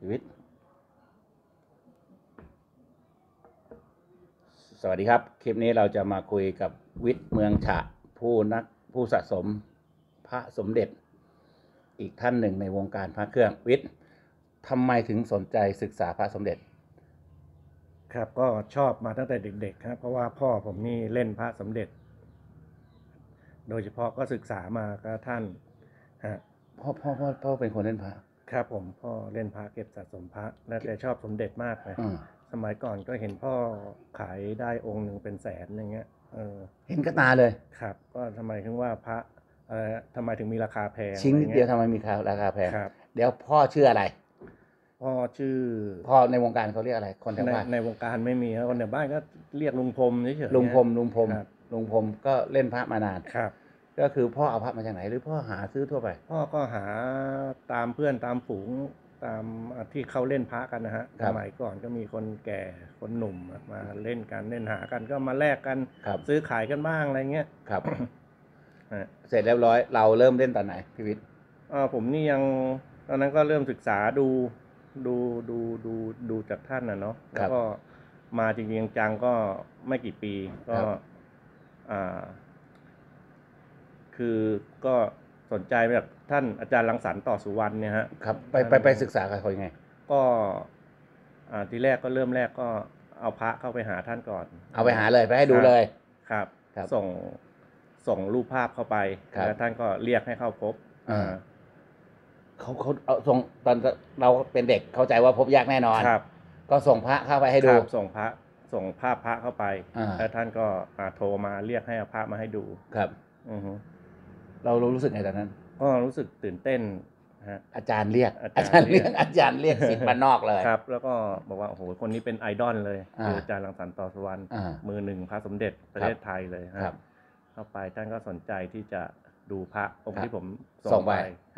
วิทย์สวัสดีครับคลิปนี้เราจะมาคุยกับวิทย์เมืองฉะผู้สะสมพระสมเด็จอีกท่านหนึ่งในวงการพระเครื่องวิทย์ทำไมถึงสนใจศึกษาพระสมเด็จครับก็ชอบมาตั้งแต่เด็กๆครับเพราะว่าพ่อผมนี่เล่นพระสมเด็จโดยเฉพาะก็ศึกษามากับท่านฮะพ่อเป็นคนเล่นพระครับผมพ่อเล่นพระเก็บสะสมพระและแกชอบสมเด็จมากเลยสมัยก่อนก็เห็นพ่อขายได้องค์หนึ่งเป็นแสนอย่างเงี้ยเห็นกับตาเลยครับก็ทำไมถึงว่าพระทำไมถึงมีราคาแพงชิ้นนิดเดียวทำไมมีราคาแพงครับเดี๋ยวพ่อชื่ออะไรพ่อชื่อพ่อในวงการเขาเรียกอะไรคนแถวบ้านในวงการไม่มีครับคนแถวบ้านก็เรียกลุงพรมเฉยๆลุงพรมก็เล่นพระมานานครับก็คือพ่อเอาพระมาจากไหนหรือพ่อหาซื้อทั่วไปพ่อก็หาตามเพื่อนตามฝูงตามที่เขาเล่นพระกันนะฮะสมัยก่อนก็มีคนแก่คนหนุ่มมาเล่นกันเล่นหากันก็มาแลกกันซื้อขายกันบ้างอะไรเงี้ยครับเสร็จเรียบร้อยเราเริ่มเล่นตอนไหนพี่วิทย์ผมนี่ยังตอนนั้นก็เริ่มศึกษาดูจากท่านนะเนาะแล้วก็มาจริงๆจังก็ไม่กี่ปีก็คือก็สนใจแบบท่านอาจารย์รังสรรค์ต่อสุวรรณเนี่ยฮะครับไปศึกษากับเขายังไงก็ทีแรกก็เริ่มแรกก็เอาพระเข้าไปหาท่านก่อนเอาไปหาเลยไปให้ดูเลยครับส่งรูปภาพเข้าไปแล้วท่านก็เรียกให้เข้าพบเขาเอาส่งตอนเราเป็นเด็กเข้าใจว่าพบยากแน่นอนครับก็ส่งพระเข้าไปให้ดูส่งภาพพระเข้าไปแล้วท่านก็โทรมาเรียกให้เอาพระมาให้ดูครับเรารู้สึกไงตอนนั้นก็รู้สึกตื่นเต้นฮะอาจารย์เรียกศิษย์บ้านนอกเลยครับแล้วก็บอกว่าโอ้โหคนนี้เป็นไอดอลเลยคืออาจารย์รังสรรค์ต่อสุวรรณมือหนึ่งพระสมเด็จประเทศไทยเลยครับเข้าไปท่านก็สนใจที่จะดูพระองค์ที่ผมส่งไป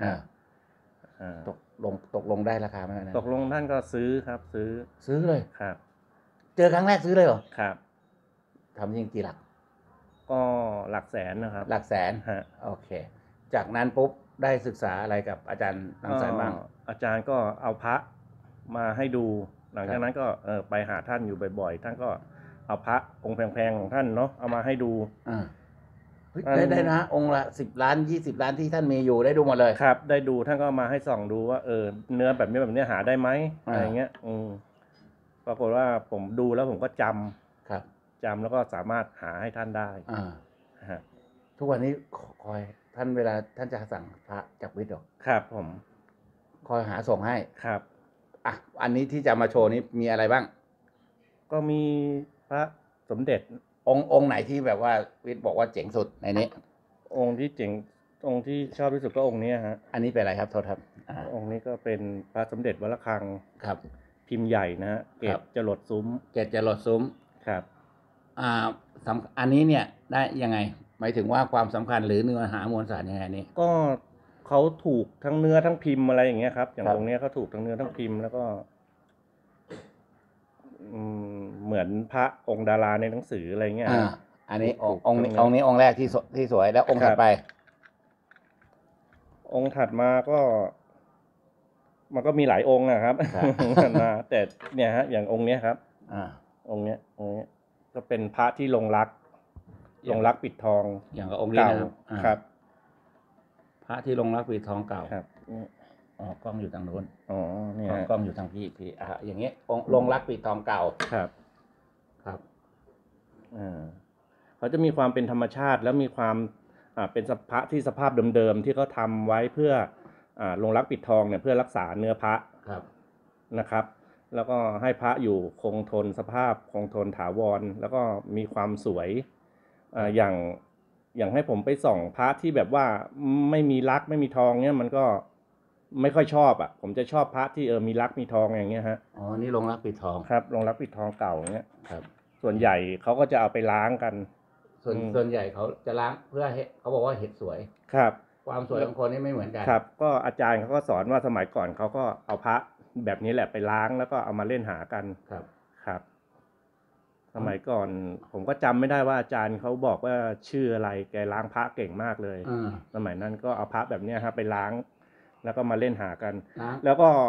ตกลงได้ราคาไหมนะตกลงท่านก็ซื้อครับซื้อเลยครับเจอครั้งแรกซื้อเลยเหรอครับทำจริงกี่หลักก็หลักแสนนะครับหลักแสนโอเคจากนั้นปุ๊บได้ศึกษาอะไรกับอาจารย์รังสรรค์บ้างอาจารย์ก็เอาพระมาให้ดูหลังจากนั้นก็ไปหาท่านอยู่บ่อยๆท่านก็เอาพระองค์แพงๆของท่านเนาะเอามาให้ดูได้นะองค์ละ10 ล้าน20 ล้านที่ท่านมีอยู่ได้ดูหมดเลยครับได้ดูท่านก็มาให้ส่องดูว่าเนื้อแบบนี้หาได้ไหมอะไรเงี้ยปรากฏว่าผมดูแล้วผมก็จำแล้วก็สามารถหาให้ท่านได้ทุกวันนี้คอยท่านเวลาท่านจะสั่งพระจากวิทย์หรอครับผมคอยหาส่งให้ครับอันนี้ที่จะมาโชว์นี้มีอะไรบ้างก็มีพระสมเด็จองค์ไหนที่แบบว่าวิทย์บอกว่าเจ๋งสุดในนี้องค์ที่เจ๋งองค์ที่ชอบที่สุดก็องค์นี้ฮะอันนี้เป็นอะไรครับโทษครับองค์นี้ก็เป็นพระสมเด็จวัดระฆังครับพิมพ์ใหญ่นะฮะเกศจรดซุ้มครับอันนี้เนี่ยได้ยังไงหมายถึงว่าความสำคัญหรือเนื้อหามวลสารยังไงนี่ก็เขาถูกทั้งเนื้อทั้งพิมพ์อะไรอย่างเงี้ยครับอย่างองค์นี้เขาถูกทั้งเนื้อทั้งพิมพ์แล้วก็เหมือนพระองค์ดาราในหนังสืออะไรเงี้ยอันนี้องค์นี้องค์แรกที่สวยแล้วองค์ถัดไปองค์ถัดมาก็มันก็มีหลายองค์นะครับมาแต่เนี่ยฮะอย่างองค์นี้ครับองค์นี้ก็เป็นพระที่ลงรักปิดทองอย่างกับองค์นี้นะครับพระที่ลงรักปิดทองเก่าครับกล้องอยู่ทางโน้นเนี่ยกล้องอยู่ทางพี่อย่างเงี้ยลงรักปิดทองเก่าครับเขาจะมีความเป็นธรรมชาติแล้วมีความเป็นพระที่สภาพเดิมๆที่เขาทำไว้เพื่อลงรักปิดทองเนี่ยเพื่อรักษาเนื้อพระนะครับแล้วก็ให้พระอยู่คงทนสภาพคงทนถาวรแล้วก็มีความสวยอย่างให้ผมไปส่องพระที่แบบว่าไม่มีรักไม่มีทองเนี่ยมันก็ไม่ค่อยชอบผมจะชอบพระที่มีรักมีทองอย่างเงี้ยฮะนี่ลงรักปิดทองครับลงรักปิดทองเก่าเงี้ยครับส่วนใหญ่เขาก็จะเอาไปล้างกันส่วนใหญ่เขาจะล้างเพื่อเขาบอกว่าเห็ดสวยครับความสวยของคนนี่ไม่เหมือนกันครับก็อาจารย์เขาก็สอนว่าสมัยก่อนเขาก็เอาพระแบบนี้แหละไปล้างแล้วก็เอามาเล่นหากันครับสมัยก่อนผมก็จำไม่ได้ว่าอาจารย์เขาบอกว่าชื่ออะไรแกล้างพระเก่งมากเลยสมัยนั้นก็เอาพระแบบนี้ครับไปล้างแล้วก็มาเล่นหากันแล้วก็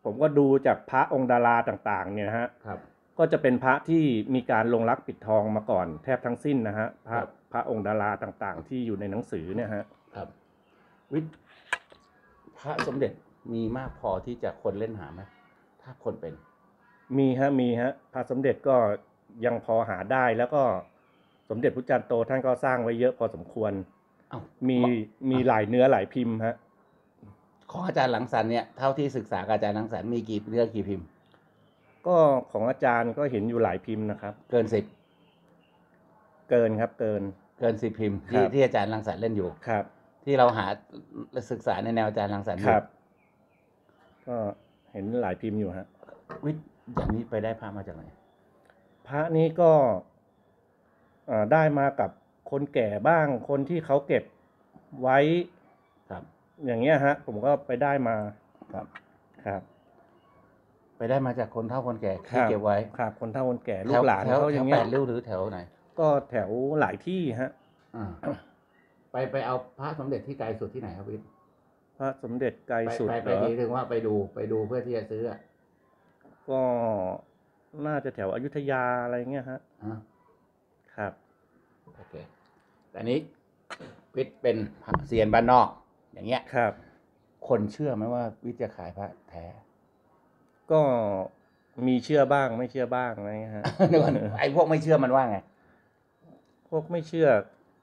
ผมก็ดูจากพระองค์ดาราต่างๆเนี่ยนะฮะครับก็จะเป็นพระที่มีการลงรักปิดทองมาก่อนแทบทั้งสิ้นนะฮะพครัระบพระองค์ดาราต่างๆ ที่อยู่ในหนังสือเนี่ยฮะครับวิทย์พระสมเด็จมีมากพอที่จะคนเล่นหาไหมถ้าคนเป็นมีฮะพระสมเด็จก็ยังพอหาได้แล้วก็สมเด็จพระจันทร์โตท่านก็สร้างไว้เยอะพอสมควรเอ้ามีหลายเนื้อหลายพิมพ์ฮะของอาจารย์หลังสรรค์เนี่ยเท่าที่ศึกษากับอาจารย์หลังสรรค์มีกี่เรื่องกี่พิมพ์ก็ของอาจารย์ก็เห็นอยู่หลายพิมพ์นะครับเกินเกินครับเกิน 10พิมพ์ครัที่บที่อาจารย์หลังสรรค์เล่นอยู่ครับที่เราหาศึกษาในแนวอาจารย์หลังสรรค์อคยู่รับ ก็เห็นหลายพิมพ์อยู่ฮะวิทย์อย่างนี้ไปได้พระมาจากไหนพระนี้ก็ได้มากับคนแก่บ้างคนที่เขาเก็บไว้ครับอย่างเงี้ยฮะ ผมก็ไปได้มาครับครับไปได้มาจากคนเฒ่าคนแก่คที่รับเก็บไว้ครับคนเฒ่าคนแก่ลูกหลานแถวเขาอย่างเงี้แปยดริ้วหรือแถวไหนก็แถวหลายที่ฮะอ่าไปเอาพระสมเด็จที่ไกลสุดที่ไหนครับวิทย์พระสมเด็จไกลสุดไปเหรอทีถึงว่าไปดูเพื่อที่จะซื้ออะก็น่าจะแถวอยุธยาอะไรเงี้ยฮะฮะครับโอเคแต่อันนี้วิทย์เป็นพระเซียนบ้านนอก อย่างเงี้ยครับคนเชื่อไหมว่าวิทย์จะขายพระแท้ก็มีเชื่อบ้างไม่เชื่อบ้างอะไรเงี้ยฮะเดี๋ยวก่อนไอ้พวกไม่เชื่อมันว่าไงพวกไม่เชื่อ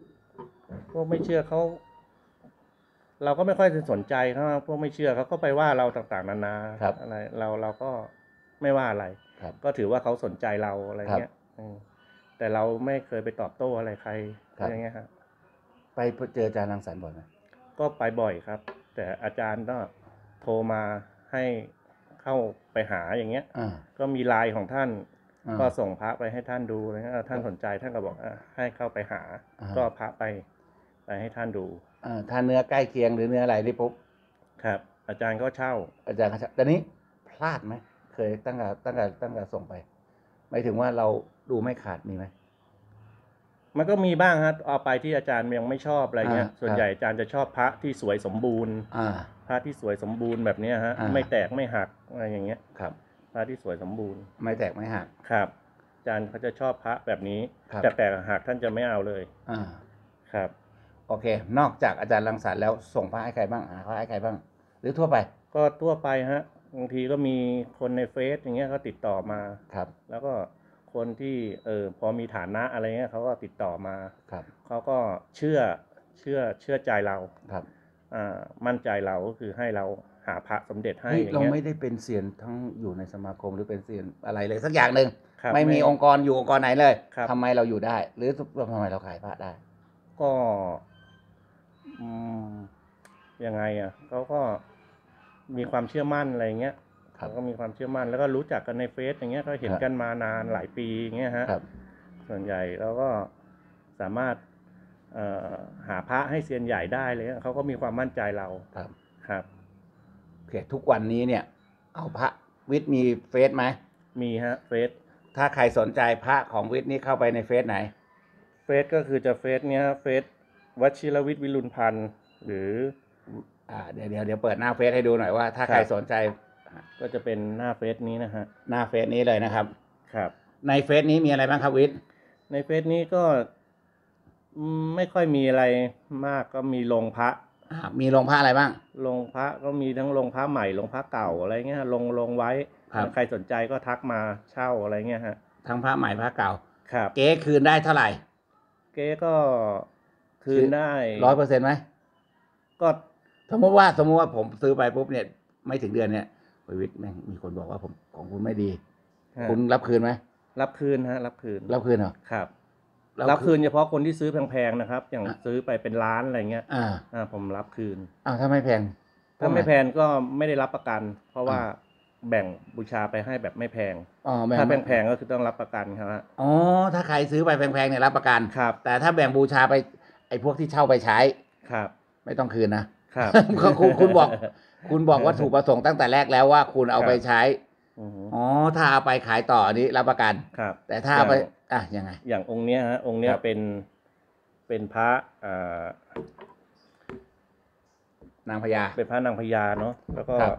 เขาเราก็ไม่ค่อยสนใจเขาพวกไม่เชื่อเขาก็ไปว่าเราต่างๆนานาครับอะไรเราก็ไม่ว่าอะไรครับก็ถือว่าเขาสนใจเราอะไรเงี้ยครับแต่เราไม่เคยไปตอบโต้อะไรใครครับอย่างเงี้ยฮะไปเจออาจารย์รังสรรค์บ่อยไหมก็ไปบ่อยครับ แต่อาจารย์ก็โทรมาให้เข้าไปหาอย่างเงี้ยอ่าก็มีไลน์ของท่านอ่าก็ส่งพระไปให้ท่านดูอะไรเงี้ยท่านสนใจท่านก็บอกให้เข้าไปหาอ่าก็พระไปให้ท่านดูถ้าเนื้อใกล้เคียงหรือเนื้ออะไรนี่ปุ๊บครับ อาจารย์ก็เช่าอาจารย์เขาจะแต่นี้พลาดไหมเคยตั้งแต่ส่งไปหมายถึงว่าเราดูไม่ขาดมีไหมมันก็มีบ้างฮะเอาไปที่อาจารย์ยังไม่ชอบอะไรเงี้ยอ่าส่วนใหญ่อาจารย์จะชอบพระที่สวยสมบูรณ์อ่าพระที่สวยสมบูรณ์แบบเนี้ยฮะอ่าไม่แตกไม่หักอะไรอย่างเงี้ยครับพระที่สวยสมบูรณ์ไม่แตกไม่หักครับ อาจารย์เขาจะชอบพระแบบนี้ครับแต่แตกหักท่านจะไม่เอาเลยอ่าครับโอเค นอกจากอาจารย์รังสรรค์แล้วส่งพระให้ใครบ้างหาพระให้ใครบ้าง หรือทั่วไปก็ทั่วไปฮะบางทีก็มีคนในเฟซอย่างเงี้ยเขาติดต่อมาครับแล้วก็คนที่พอมีฐานะอะไรเงี้ยเขาก็ติดต่อมาครับเขาก็เชื่อใจเราครับมั่นใจเราก็คือให้เราหาพระสมเด็จให้เฮ้ยอย่างเราเงี้ยไม่ได้เป็นเซียนทั้งอยู่ในสมาคมหรือเป็นเซียนอะไรเลยสักอย่างหนึ่งครับไม่มีองค์กรอยู่องค์กรไหนเลยครับทำไมเราอยู่ได้ หรือทำไมเราขายพระได้ก็อืมยังไงอ่ะเขาก็มีความเชื่อมั่นอะไรเงี้ยครับเขาก็มีความเชื่อมั่นแล้วก็รู้จักกันในเฟซอย่างเงี้ยก็เห็นครับกันมานานหลายปีอย่างเงี้ยฮะครับส่วนใหญ่เราก็สามารถหาพระให้เซียนใหญ่ได้เลยเขาก็มีความมั่นใจเราครับครับโอเคทุกวันนี้เนี่ย เอาพระวิทย์มีเฟซไหมมีฮะเฟซถ้าใครสนใจพระของวิทย์นี่เข้าไปในเฟซไหนเฟซก็คือจะเฟซเนี้ยเฟซวชิรวิทย์วิรุณพันธ์หรือเดี๋ยวเปิดหน้าเฟซให้ดูหน่อยว่า ถ้าครับใครสนใจก็จะเป็นหน้าเฟซนี้นะฮะหน้าเฟซนี้เลยนะครับครับในเฟซนี้มีอะไรบ้างครับวิทย์ในเฟซนี้ก็ไม่ค่อยมีอะไรมากก็มีลงพระมีลงพระอะไรบ้างลงพระก็มีทั้งลงพระใหม่ลงพระเก่าอะไรเงี้ยลงไว้ครับใครสนใจก็ทักมาเช่าอะไรเงี้ยฮะทั้งพระใหม่พระเก่าครับเก๊คืนได้เท่าไหร่เก๊ก็คืนได้ 100%ไหมก็สมมติว่าผมซื้อไปปุ๊บเนี่ย ไม่ถึงเดือนเนี่ยวิทย์แม่งมีคนบอกว่าผมของคุณไม่ดี คุณรับคืนไหมรับคืนฮะรับคืนรับคืนเหรอครับ รับคืนเฉพาะคนที่ซื้อแพงๆนะครับ อย่างซื้อไปเป็นล้านอะไรเงี้ย ผมรับคืนถ้าไม่แพงถ้าไม่แพงก็ไม่ได้รับประกัน เพราะว่าแบ่งบูชาไปให้แบบไม่แพง ถ้าแพงๆก็คือต้องรับประกันครับอ๋อถ้าใครซื้อไปแพงๆเนี่ยรับประกันครับแต่ถ้าแบ่งบูชาไปไอ้พวกที่เช่าไปใช้ครับไม่ต้องคืนนะครับ คุณบอกว่าถูกประสงค์ตั้งแต่แรกแล้วว่าคุณเอาไปใช้อือฮึอ๋อถ้าเอาไปขายต่ออันนี้รับประกันครับแต่ถ้าเอาไปยังไงอย่างองค์เนี้ยฮะองค์เนี้ยครับเป็นพระนางพญาเป็นพระนางพญาเนาะแล้วก็ครับ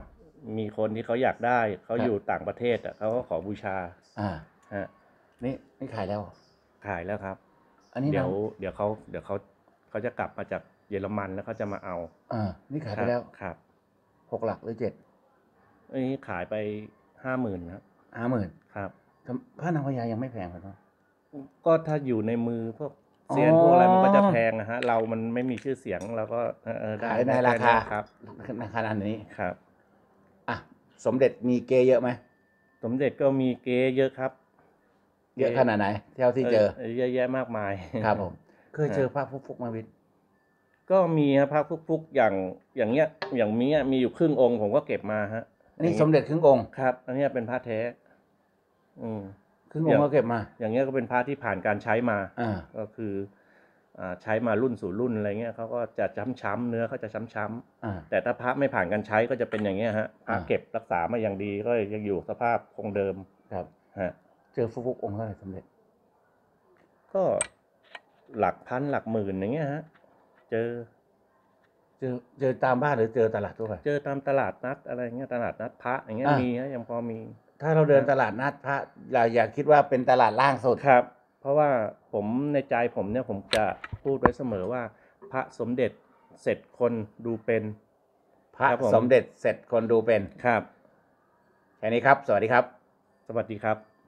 มีคนที่เขาอยากได้เขาครับอยู่ต่างประเทศอ่ะเขาก็ขอบูชาอ่าฮะนี่ขายแล้วเหรอขายแล้วครับอันนี้เดี๋ยวเขาจะกลับมาจากเยอรมันแล้วเขาจะมาเอานี่ขายไปแล้วครับ 6 หลักหรือ 7 อันนี้ขายไป50,000ครับ 50,000 ครับพระนางพญายังไม่แพงเหรอเนาะก็ถ้าอยู่ในมือพวกอ๋อเซียนพวกอะไรมันก็จะแพงนะฮะเรามันไม่มีชื่อเสียงเราก็ได้ขายในราคาครับขนาดนี้ครับอ่ะสมเด็จมีเกเยอะไหมสมเด็จก็มีเก๊เยอะครับเยอะขนาดไหนเท่าที่เจอเยอะแยะมากมายครับผมเคยเจอพระฟุกๆมาวิทย์ก็มีพระฟุกๆอย่างเงี้ยอย่างมีอยู่ครึ่งองค์ผมก็เก็บมาฮะอันนี้สมเด็จครึ่งองค์ครับ อันเนี้ยเป็นพระแท้ครึ่งองค์ก็เก็บมาอย่างเงี้ยก็เป็นพระที่ผ่านการใช้มา ก็คือใช้มารุ่นสู่รุ่นอะไรเงี้ยเขาก็จะช้ำๆเนื้อเขาจะช้ำๆแต่ถ้าพระไม่ผ่านการใช้ก็จะเป็นอย่างเงี้ยฮะพระเก็บรักษามาอย่างดีก็ยังอยู่สภาพคงเดิมครับฮะเจอฟุกๆองค์เท่าไหร่สมเด็จก็หลักพันหลักหมื่นอย่างเงี้ยฮะเจอตามบ้านหรือเจอตลาดทั่วไปเจอตามตลาดนัดอะไรเงี้ยตลาดนัดพระอย่างเงี้ยมีฮะยังพอมีถ้าเราเดินตลาดนัดพระเราอย่าคิดว่าเป็นตลาดล่างสุดครับ เพราะว่าผมในใจผมเนี่ยผมจะพูดไว้เสมอว่า พระสมเด็จเสร็จคนดูเป็นพระครับผมสมเด็จเสร็จคนดูเป็นครับแค่นี้ครับ สวัสดีครับสวัสดีครับ